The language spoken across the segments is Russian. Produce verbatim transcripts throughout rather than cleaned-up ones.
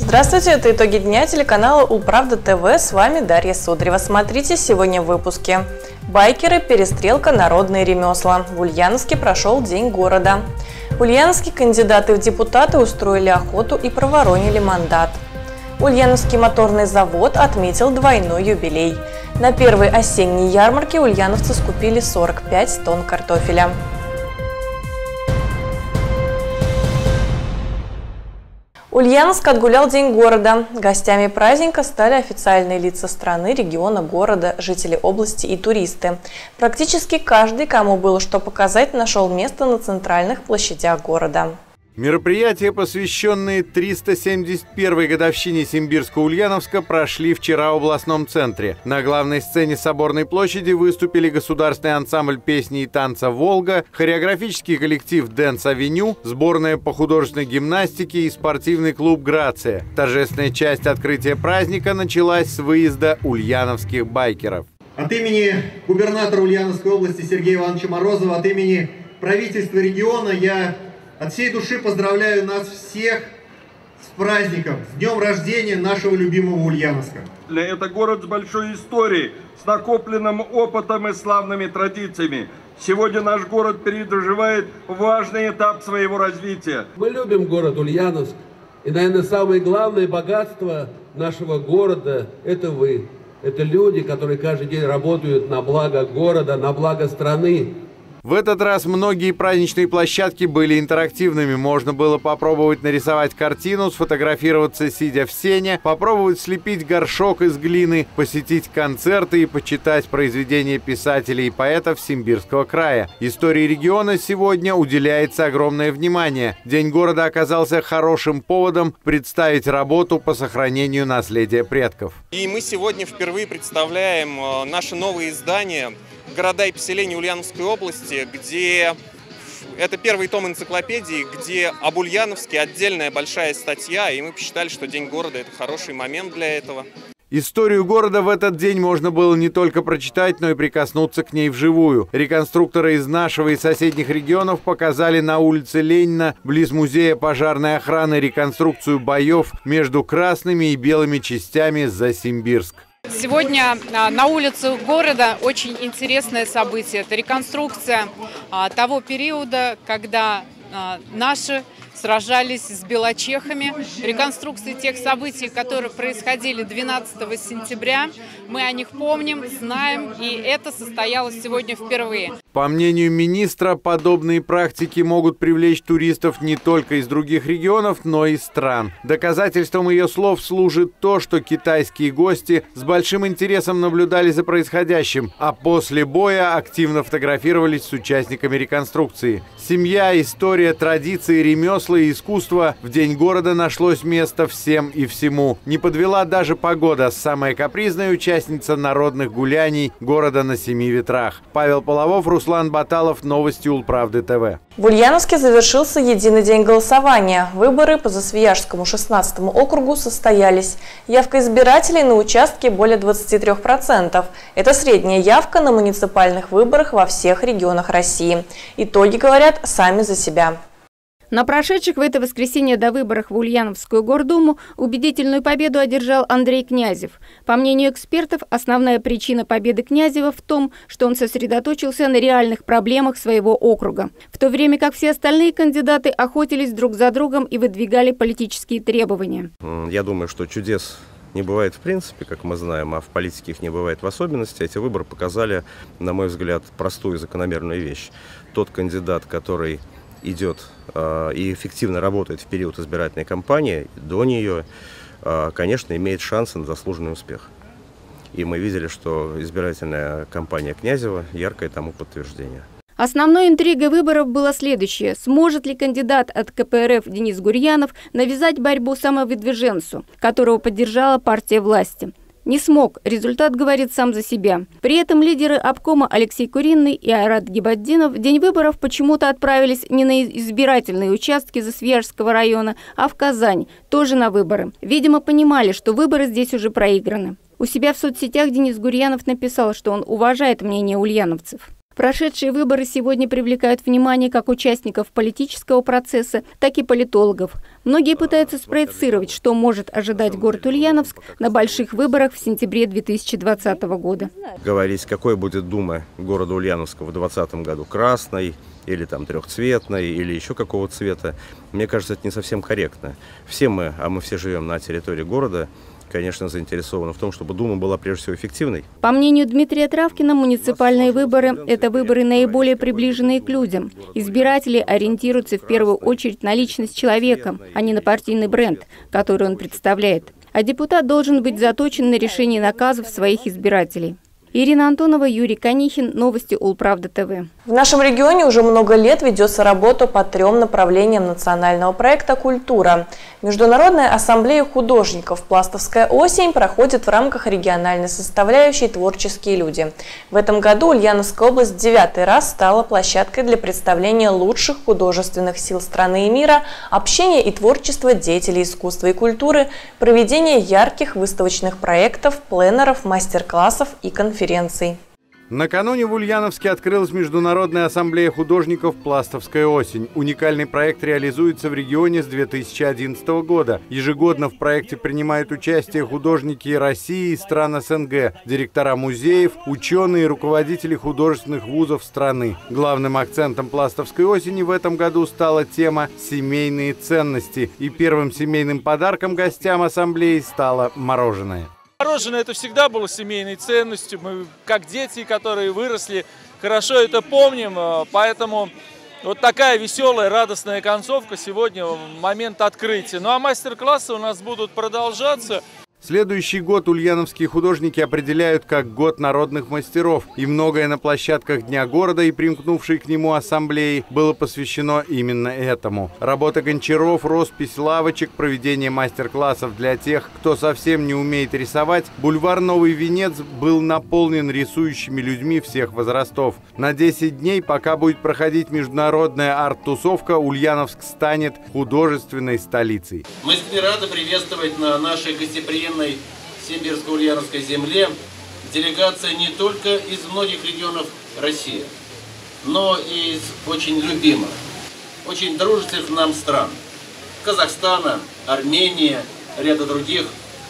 Здравствуйте, это итоги дня телеканала Управда ТВ. С вами Дарья Сударева. Смотрите сегодня в выпуске. Байкеры, перестрелка, народные ремесла. В Ульяновске прошел День города. В Ульяновске кандидаты в депутаты устроили охоту и проворонили мандат. Ульяновский моторный завод отметил двойной юбилей. На первой осенней ярмарке ульяновцы скупили сорок пять тонн картофеля. Ульяновск отгулял День города. Гостями праздника стали официальные лица страны, региона, города, жители области и туристы. Практически каждый, кому было что показать, нашел место на центральных площадях города. Мероприятия, посвященные триста семьдесят первой годовщине Симбирска-Ульяновска, прошли вчера в областном центре. На главной сцене Соборной площади выступили государственный ансамбль песни и танца «Волга», хореографический коллектив «Дэнс Авеню», сборная по художественной гимнастике и спортивный клуб «Грация». Торжественная часть открытия праздника началась с выезда ульяновских байкеров. От имени губернатора Ульяновской области Сергея Ивановича Морозова, от имени правительства региона я от всей души поздравляю нас всех с праздником, с днем рождения нашего любимого Ульяновска. Это город с большой историей, с накопленным опытом и славными традициями. Сегодня наш город переживает важный этап своего развития. Мы любим город Ульяновск. И, наверное, самое главное богатство нашего города – это вы. Это люди, которые каждый день работают на благо города, на благо страны. В этот раз многие праздничные площадки были интерактивными. Можно было попробовать нарисовать картину, сфотографироваться, сидя в сене, попробовать слепить горшок из глины, посетить концерты и почитать произведения писателей и поэтов Симбирского края. Истории региона сегодня уделяется огромное внимание. День города оказался хорошим поводом представить работу по сохранению наследия предков. И мы сегодня впервые представляем наше новое издание «Города и поселения Ульяновской области», где это первый том энциклопедии, где об Ульяновске отдельная большая статья, и мы посчитали, что День города – это хороший момент для этого. Историю города в этот день можно было не только прочитать, но и прикоснуться к ней вживую. Реконструкторы из нашего и соседних регионов показали на улице Ленина, близ музея пожарной охраны, реконструкцию боев между красными и белыми частями за Симбирск. Сегодня на улице города очень интересное событие. Это реконструкция того периода, когда наши сражались с белочехами. Реконструкции тех событий, которые происходили двенадцатого сентября. Мы о них помним, знаем, и это состоялось сегодня впервые. По мнению министра, подобные практики могут привлечь туристов не только из других регионов, но и стран. Доказательством ее слов служит то, что китайские гости с большим интересом наблюдали за происходящим, а после боя активно фотографировались с участниками реконструкции. Семья, история, традиции, ремесла и искусство. В День города нашлось место всем и всему. Не подвела даже погода. Самая капризная участница народных гуляний города на семи ветрах. Павел Половов, Руслан Баталов. Новости Улправды ТВ. В Ульяновске завершился единый день голосования. Выборы по Засвияжскому шестнадцатому округу состоялись. Явка избирателей на участке более двадцати трёх процентов. Это средняя явка на муниципальных выборах во всех регионах России. Итоги говорят сами за себя. На прошедших в это воскресенье до выборах в Ульяновскую гордуму убедительную победу одержал Андрей Князев. По мнению экспертов, основная причина победы Князева в том, что он сосредоточился на реальных проблемах своего округа, в то время как все остальные кандидаты охотились друг за другом и выдвигали политические требования. Я думаю, что чудес не бывает в принципе, как мы знаем, а в политике их не бывает в особенности. Эти выборы показали, на мой взгляд, простую и закономерную вещь. Тот кандидат, который идет э, и эффективно работает в период избирательной кампании, до нее, э, конечно, имеет шансы на заслуженный успех. И мы видели, что избирательная кампания Князева – яркое тому подтверждение. Основной интригой выборов было следующее. Сможет ли кандидат от ка пэ эр эф Денис Гурьянов навязать борьбу самовыдвиженцу, которого поддержала партия власти? Не смог. Результат говорит сам за себя. При этом лидеры обкома Алексей Куриный и Айрат Гибаддинов в день выборов почему-то отправились не на избирательные участки Засвияжского района, а в Казань, тоже на выборы. Видимо, понимали, что выборы здесь уже проиграны. У себя в соцсетях Денис Гурьянов написал, что он уважает мнение ульяновцев. Прошедшие выборы сегодня привлекают внимание как участников политического процесса, так и политологов. Многие пытаются спроецировать, что может ожидать город Ульяновск на больших выборах в сентябре две тысячи двадцатого года. Говорить, какой будет Дума города Ульяновска в двадцатом году, красной или там трехцветной, или еще какого цвета, мне кажется, это не совсем корректно. Все мы, а мы все живем на территории города, конечно, заинтересованы в том, чтобы Дума была прежде всего эффективной. По мнению Дмитрия Травкина, муниципальные выборы – это выборы наиболее приближенные к людям. Избиратели ориентируются в первую очередь на личность человека, а не на партийный бренд, который он представляет. А депутат должен быть заточен на решение наказов своих избирателей. Ирина Антонова, Юрий Канихин. Новости Улправда ТВ. В нашем регионе уже много лет ведется работа по трем направлениям национального проекта «Культура». Международная ассамблея художников «Пластовская осень» проходит в рамках региональной составляющей «Творческие люди». В этом году Ульяновская область в девятый раз стала площадкой для представления лучших художественных сил страны и мира, общения и творчества деятелей искусства и культуры, проведения ярких выставочных проектов, пленеров, мастер-классов и конференций. Накануне в Ульяновске открылась Международная ассамблея художников «Пластовская осень». Уникальный проект реализуется в регионе с две тысячи одиннадцатого года. Ежегодно в проекте принимают участие художники России и стран СНГ, директора музеев, ученые и руководители художественных вузов страны. Главным акцентом «Пластовской осени» в этом году стала тема «Семейные ценности». И первым семейным подарком гостям ассамблеи стало мороженое. Мороженое – это всегда было семейной ценностью. Мы, как дети, которые выросли, хорошо это помним. Поэтому вот такая веселая, радостная концовка сегодня, момент открытия. Ну а мастер-классы у нас будут продолжаться. Следующий год ульяновские художники определяют как год народных мастеров, и многое на площадках Дня города и примкнувшей к нему ассамблеи было посвящено именно этому. Работа гончаров, роспись лавочек, проведение мастер-классов для тех, кто совсем не умеет рисовать, бульвар Новый Венец был наполнен рисующими людьми всех возрастов. На десять дней, пока будет проходить международная арт-тусовка, Ульяновск станет художественной столицей. Мы рады приветствовать на нашей гостеприимной Симбирско-Ульяновской земле делегация не только из многих регионов России, но и из очень любимых, очень дружественных нам стран. Казахстана, Армении, ряда других.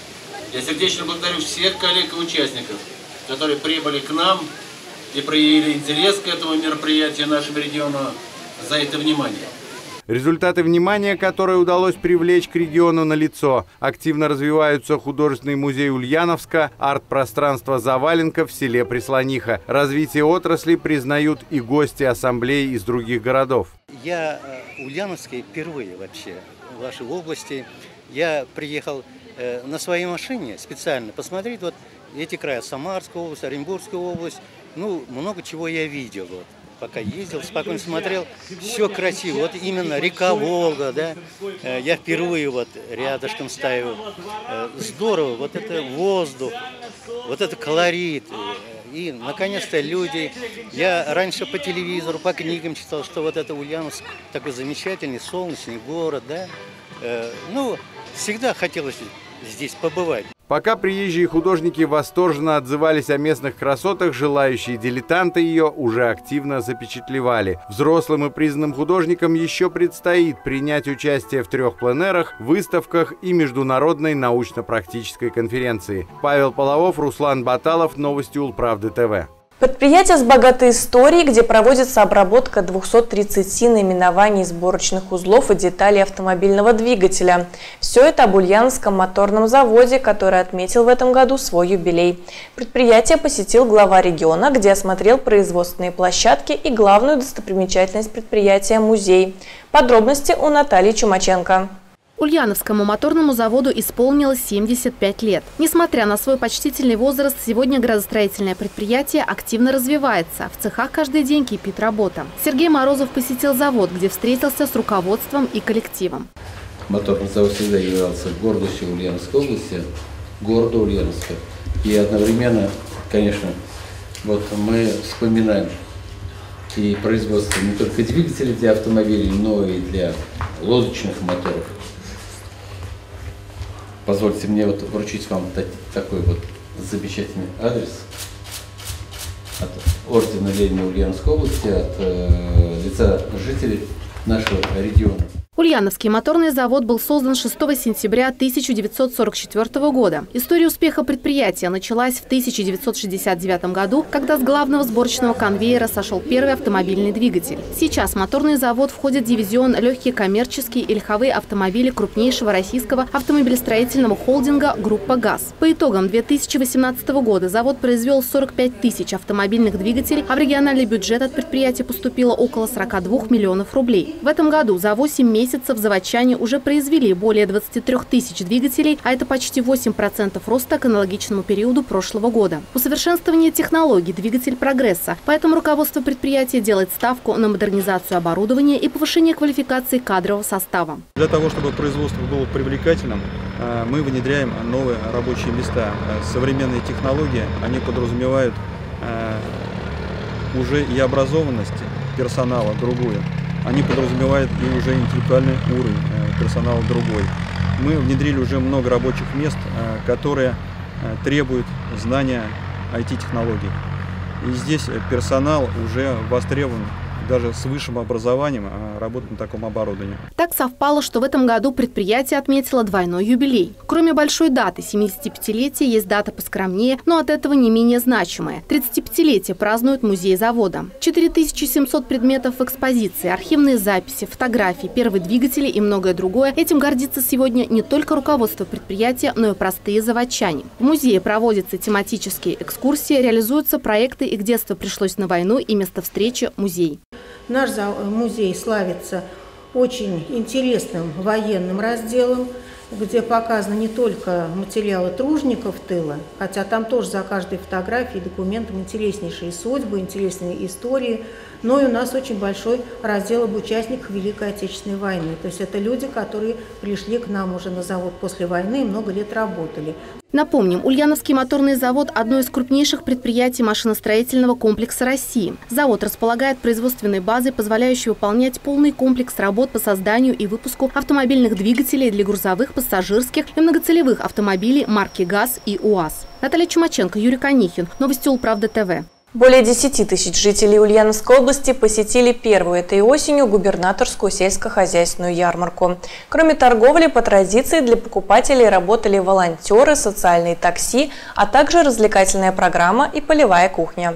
Я сердечно благодарю всех коллег и участников, которые прибыли к нам и проявили интерес к этому мероприятию нашему региону, за это внимание. Результаты внимания, которые удалось привлечь к региону, налицо. Активно развиваются художественный музей Ульяновска, арт-пространство Заваленка в селе Прислониха. Развитие отрасли признают и гости ассамблеи из других городов. Я ульяновский впервые вообще в вашей области. Я приехал э, на своей машине специально посмотреть вот эти края: Самарская область, Оренбургская область. Ну, много чего я видел. Вот. Пока ездил, спокойно смотрел, все красиво. Вот именно река Волга, да, я впервые вот рядышком стою. Здорово, вот это воздух, вот это колорит. И, наконец-то, люди. Я раньше по телевизору, по книгам читал, что вот это Ульяновск такой замечательный, солнечный город, да. Ну, всегда хотелось здесь побывать. Пока приезжие художники восторженно отзывались о местных красотах, желающие дилетанты ее уже активно запечатлевали. Взрослым и признанным художникам еще предстоит принять участие в трех пленерах, выставках и международной научно-практической конференции. Павел Половов, Руслан Баталов, новости Улправды ТВ. Предприятие с богатой историей, где проводится обработка двухсот тридцати наименований сборочных узлов и деталей автомобильного двигателя. Все это об Ульяновском моторном заводе, который отметил в этом году свой юбилей. Предприятие посетил глава региона, где осмотрел производственные площадки и главную достопримечательность предприятия – музей. Подробности у Натальи Чумаченко. Ульяновскому моторному заводу исполнилось семьдесят пять лет. Несмотря на свой почтительный возраст, сегодня градостроительное предприятие активно развивается. В цехах каждый день кипит работа. Сергей Морозов посетил завод, где встретился с руководством и коллективом. Моторный завод всегда являлся гордостью Ульяновской области, города Ульяновска. И одновременно, конечно, вот мы вспоминаем и производство не только двигателей для автомобилей, но и для лодочных моторов. Позвольте мне вот вручить вам такой вот замечательный адрес. от ордена Ленина Ульяновской области, от э, лица жителей нашего региона. Ульяновский моторный завод был создан шестого сентября тысяча девятьсот сорок четвёртого года. История успеха предприятия началась в тысяча девятьсот шестьдесят девятом году, когда с главного сборочного конвейера сошел первый автомобильный двигатель. Сейчас моторный завод входит в дивизион легкие коммерческие и легковые автомобили крупнейшего российского автомобилестроительного холдинга «Группа ГАЗ». По итогам две тысячи восемнадцатого года завод произвел сорок пять тысяч автомобильных двигателей, а в региональный бюджет от предприятия поступило около сорока двух миллионов рублей. В этом году за восемь месяцев заводчане уже произвели более двадцати трёх тысяч двигателей, а это почти восемь процентов роста к аналогичному периоду прошлого года. Усовершенствование технологий – двигатель прогресса, поэтому руководство предприятия делает ставку на модернизацию оборудования и повышение квалификации кадрового состава. Для того, чтобы производство было привлекательным, мы внедряем новые рабочие места. Современные технологии, они подразумевают уже и образованность персонала другую. Они подразумевают и уже интеллектуальный уровень персонала другой. Мы внедрили уже много рабочих мест, которые требуют знания ай ти-технологий. И здесь персонал уже востребован даже с высшим образованием работать на таком оборудовании. Так совпало, что в этом году предприятие отметило двойной юбилей. Кроме большой даты семидесятипятилетия, есть дата поскромнее, но от этого не менее значимая. тридцатипятилетие празднует музей завода. четыре тысячи семьсот предметов в экспозиции, архивные записи, фотографии, первые двигатели и многое другое. Этим гордится сегодня не только руководство предприятия, но и простые заводчане. В музее проводятся тематические экскурсии, реализуются проекты «Их детство пришлось на войну» и «Место встречи – музей». Наш музей славится очень интересным военным разделом, где показаны не только материалы тружеников тыла, хотя там тоже за каждой фотографией, документом интереснейшие судьбы, интересные истории, но и у нас очень большой раздел об участниках Великой Отечественной войны. То есть это люди, которые пришли к нам уже на завод после войны и много лет работали. Напомним, Ульяновский моторный завод – одно из крупнейших предприятий машиностроительного комплекса России. Завод располагает производственной базой, позволяющей выполнять полный комплекс работ по созданию и выпуску автомобильных двигателей для грузовых, пассажирских и многоцелевых автомобилей марки ГАЗ и УАЗ. Наталья Чумаченко, Юрий Конихин. Новости Улправда ТВ. Более десяти тысяч жителей Ульяновской области посетили первую этой осенью губернаторскую сельскохозяйственную ярмарку. Кроме торговли, по традиции для покупателей работали волонтеры, социальные такси, а также развлекательная программа и полевая кухня.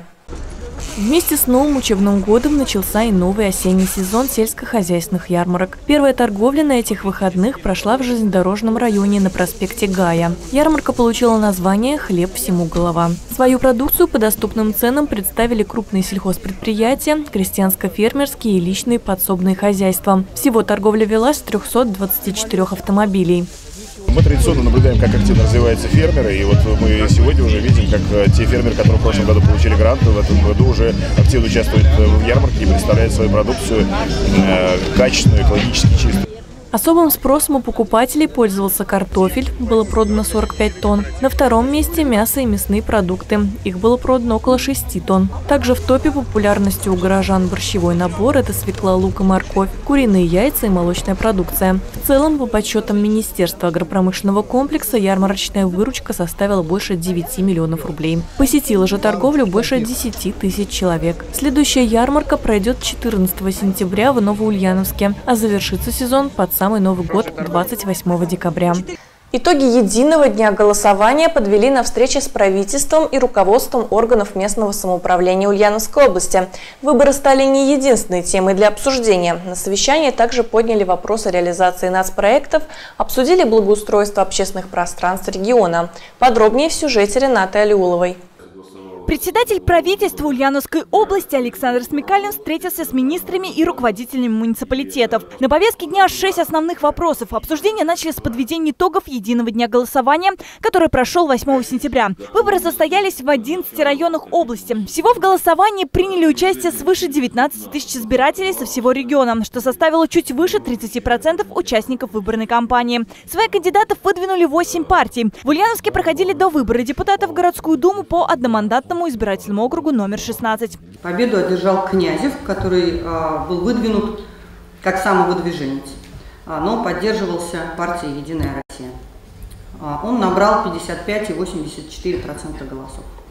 Вместе с новым учебным годом начался и новый осенний сезон сельскохозяйственных ярмарок. Первая торговля на этих выходных прошла в железнодорожном районе на проспекте Гая. Ярмарка получила название «Хлеб всему голова». Свою продукцию по доступным ценам представили крупные сельхозпредприятия, крестьянско-фермерские и личные подсобные хозяйства. Всего торговля велась с трёхсот двадцати четырёх автомобилей. Мы традиционно наблюдаем, как активно развиваются фермеры, и вот мы сегодня уже видим, как те фермеры, которые в прошлом году получили гранты, в этом году уже активно участвуют в ярмарке и представляют свою продукцию э, качественную, экологически чистую. Особым спросом у покупателей пользовался картофель, было продано сорок пять тонн. На втором месте мясо и мясные продукты, их было продано около шести тонн. Также в топе популярностью у горожан борщевой набор – это свекла, лук и морковь, куриные яйца и молочная продукция. В целом, по подсчетам Министерства агропромышленного комплекса, ярмарочная выручка составила больше девяти миллионов рублей. Посетила же торговлю больше десяти тысяч человек. Следующая ярмарка пройдет четырнадцатого сентября в Новоульяновске, а завершится сезон под самый Новый год двадцать восьмого декабря. Итоги единого дня голосования подвели на встрече с правительством и руководством органов местного самоуправления Ульяновской области. Выборы стали не единственной темой для обсуждения. На совещании также подняли вопросы реализации нацпроектов, обсудили благоустройство общественных пространств региона. Подробнее в сюжете Ренаты Алиуловой. Председатель правительства Ульяновской области Александр Смекалин встретился с министрами и руководителями муниципалитетов. На повестке дня шесть основных вопросов. Обсуждения начали с подведения итогов единого дня голосования, который прошел восьмого сентября. Выборы состоялись в одиннадцати районах области. Всего в голосовании приняли участие свыше девятнадцати тысяч избирателей со всего региона, что составило чуть выше тридцати процентов участников выборной кампании. Своих кандидатов выдвинули восемь партий. В Ульяновске проходили довыборы депутатов в городскую думу по одномандатному избирательному округу номер шестнадцать. Победу одержал Князев, который а, был выдвинут как самовыдвиженец, а, но поддерживался партией «Единая Россия». А, он набрал пятьдесят пять и восемьдесят четыре сотых процента голосов.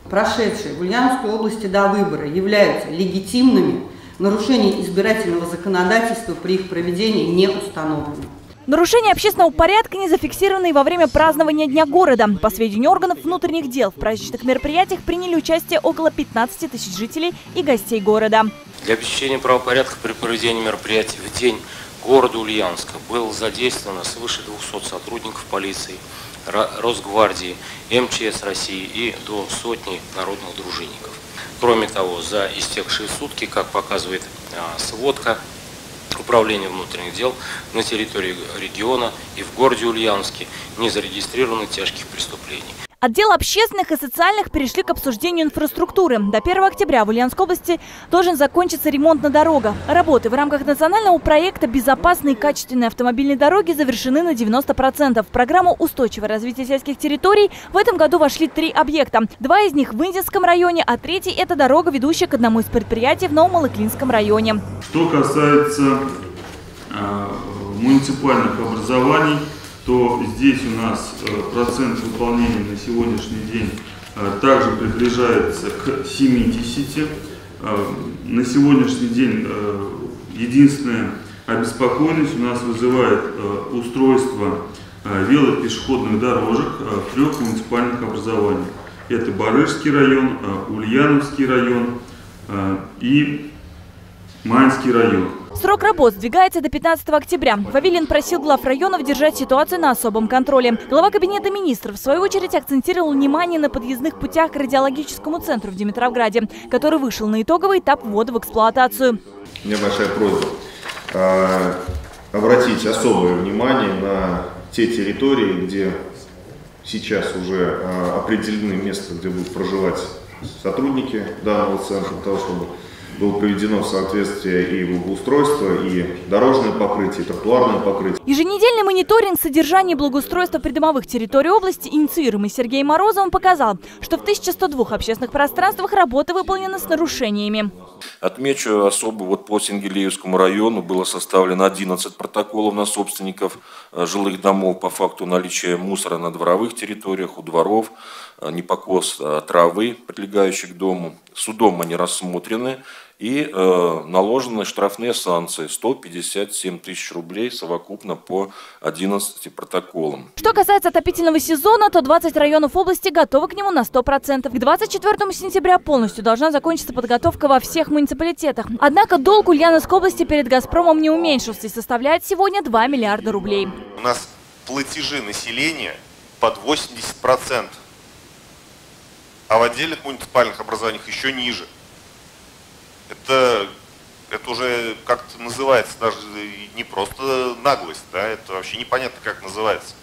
прошедшие в Ульяновской области до выбора, являются легитимными, нарушение избирательного законодательства при их проведении не установлено. Нарушения общественного порядка не зафиксированы во время празднования Дня города. По сведению органов внутренних дел, в праздничных мероприятиях приняли участие около пятнадцати тысяч жителей и гостей города. Для обеспечения правопорядка при проведении мероприятий в день города Ульяновска было задействовано свыше двухсот сотрудников полиции, Росгвардии, эм че эс России и до сотни народных дружинников. Кроме того, за истекшие сутки, как показывает а, сводка Управления внутренних дел, на территории региона и в городе Ульяновске не зарегистрировано тяжких преступлений. Отдел общественных и социальных перешли к обсуждению инфраструктуры. До первого октября в Ульяновской области должен закончиться ремонт на дорогах. Работы в рамках национального проекта «Безопасные и качественные автомобильные дороги» завершены на девяносто процентов. В программу устойчивого развития сельских территорий в этом году вошли три объекта. Два из них в Индийском районе, а третий – это дорога, ведущая к одному из предприятий в Новомалыклинском районе. Что касается э, муниципальных образований, то здесь у нас процент выполнения на сегодняшний день также приближается к семидесяти. На сегодняшний день единственная обеспокоенность у нас вызывает устройство велопешеходных дорожек в трех муниципальных образованиях. Это Барышский район, Ульяновский район и Майнский район. Срок работ сдвигается до пятнадцатого октября. Вавилин просил глав районов держать ситуацию на особом контроле. Глава Кабинета министров, в свою очередь, акцентировал внимание на подъездных путях к радиологическому центру в Димитровграде, который вышел на итоговый этап ввода в эксплуатацию. У меня большая просьба э, обратить особое внимание на те территории, где сейчас уже э, определены места, где будут проживать сотрудники данного центра, для того, чтобы было приведено в соответствие и благоустройство, и дорожное покрытие, и тротуарное покрытие. Еженедельный мониторинг содержания благоустройства придомовых территорий области, инициируемый Сергеем Морозовым, показал, что в тысяче сто двух общественных пространствах работы выполнены с нарушениями. Отмечу особо, вот по Сенгелеевскому району было составлено одиннадцать протоколов на собственников жилых домов по факту наличия мусора на дворовых территориях, у дворов, непокос травы, прилегающей к дому. Судом они рассмотрены и э, наложены штрафные санкции сто пятьдесят семь тысяч рублей совокупно по одиннадцати протоколам. Что касается отопительного сезона, то двадцать районов области готовы к нему на сто процентов. К двадцать четвёртому сентября полностью должна закончиться подготовка во всех муниципалитетах. Однако долг Ульяновской области перед «Газпромом» не уменьшился и составляет сегодня два миллиарда рублей. У нас платежи населения под восемьдесят процентов, а в отдельных муниципальных образованиях еще ниже. Это, это уже как-то называется даже не просто наглость, да, это вообще непонятно, как называется.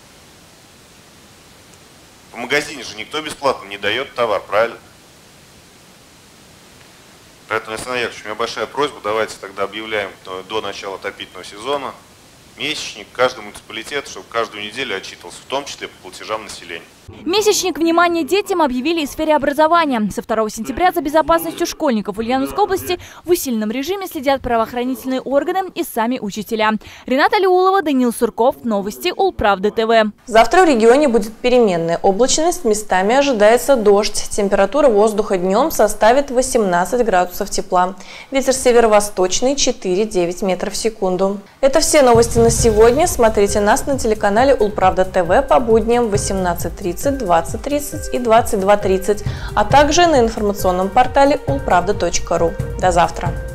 В магазине же никто бесплатно не дает товар, правильно? Поэтому, Александр Яковлевич, у меня большая просьба, давайте тогда объявляем до начала отопительного сезона месячник, каждый муниципалитет, чтобы каждую неделю отчитывался, в том числе по платежам населения. Месячник внимания детям объявили и в сфере образования. Со второго сентября за безопасностью школьников в Ульяновской области в усиленном режиме следят правоохранительные органы и сами учителя. Рената Алиулова, Даниил Сурков. Новости Улправда ТВ. Завтра в регионе будет переменная облачность, местами ожидается дождь. Температура воздуха днем составит восемнадцать градусов тепла. Ветер северо-восточный четыре-девять метров в секунду. Это все новости на сегодня. Смотрите нас на телеканале Улправда ТВ по будням в восемнадцать тридцать, двадцать тридцать и двадцать два тридцать, а также на информационном портале улправда точка ру. До завтра!